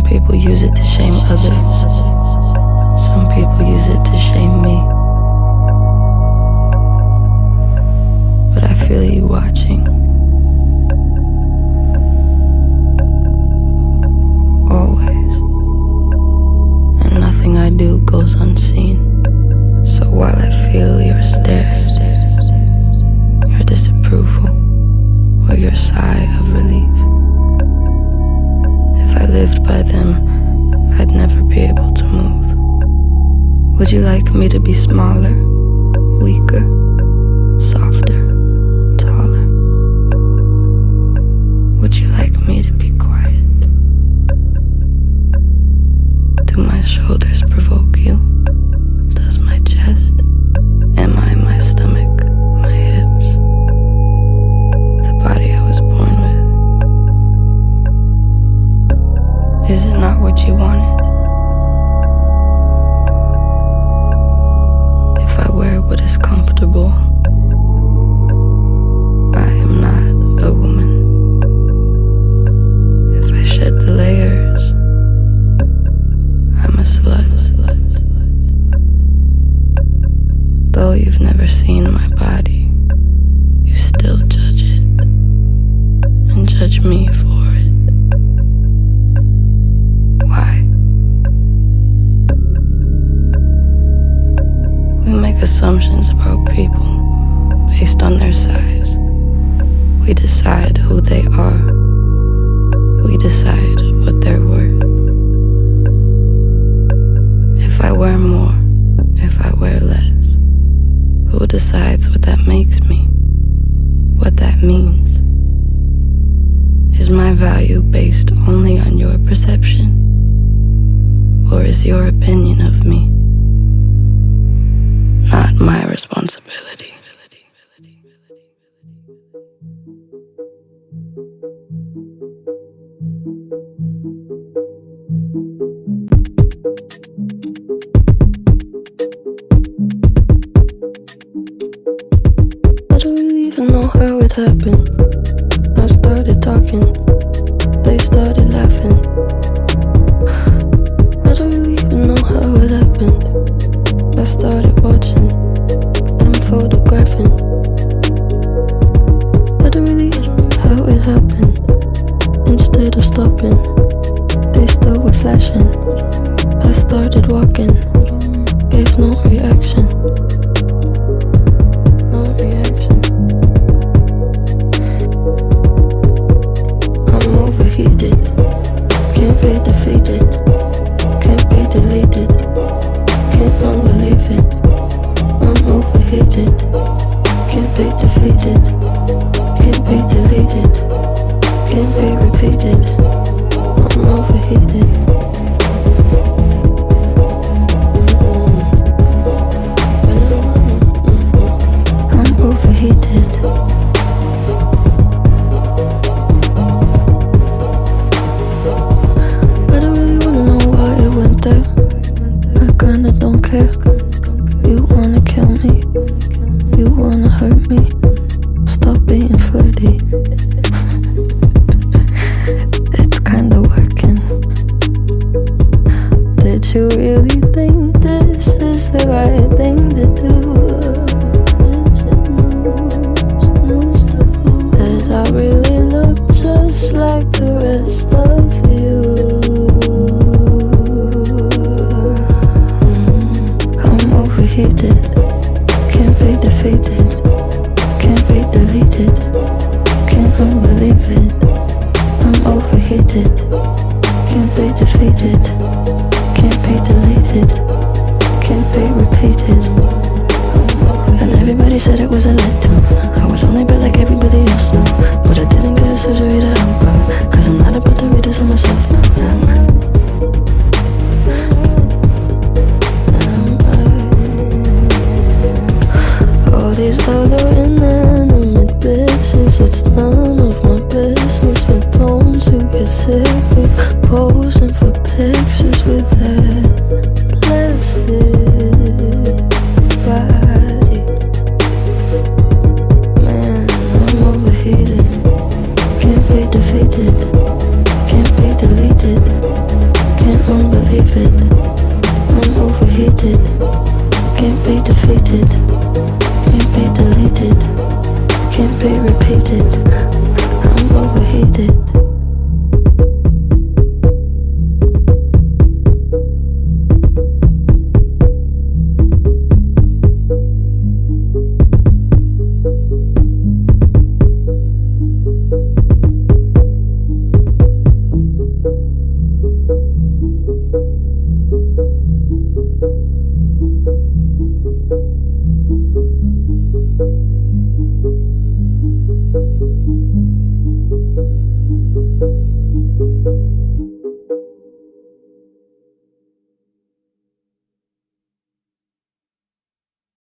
people use it to shame others. Some people use it to shame me. But I feel you watching. Always. And nothing I do goes unseen. So while I feel your stares, your disapproval, or your sigh of relief, if I lived by them, I'd never be able to move. Would you like me to be smaller, weaker, softer, taller? Would you like me to be quiet? Do my shoulders provoke you? Does my chest? Am I my stomach, my hips? The body I was born with? Is it not what you wanted? If I wear what is comfortable, I am not a woman. If I shed the layers, I'm a slut. Though you've never seen my body, you still judge it, and judge me for it. Why? We make assumptions about people based on their size. We decide who they are. We decide what they're worth. If I wear more, if I wear less, who decides what that makes me? What that means? Is my value based only on your perception? Or is your opinion of me not my responsibility? I don't really even know how it happened. I started talking, they started laughing. I don't really even know how it happened. I started watching, them photographing. I don't really know how it happened. Instead of stopping, they still were flashing. I started walking, gave no reaction. No reaction. I'm overheated, can't be defeated, can't be deleted, can't unbelieve it. I'm overheated, can't be defeated, can't be deleted, can't be repeated. I'm overheated. I'm overheated. I don't really wanna know why it went there. I kinda don't care. You wanna kill me, you wanna hurt me. Stop being flirty. It's kinda working. Did you really think this is the right thing to do? Is it news to who? Did I really look just like the rest of you? I'm overheated, can't be defeated, can't be deleted, can't unbelieve it. I'm overheated, can't be defeated, can't be deleted, can't be repeated. And everybody said it was a letdown. I was only built like everybody else now, but I didn't get a surgery to help out, 'cause I'm not about to read this on myself now, am I? All these other inanimate bitches, it's none of my business. But don't you get sick of posing for pictures with that plastic body? Man, I'm overheated, can't be defeated, can't be deleted, overheated. Can't be defeated. Can't be deleted. Can't be repeated.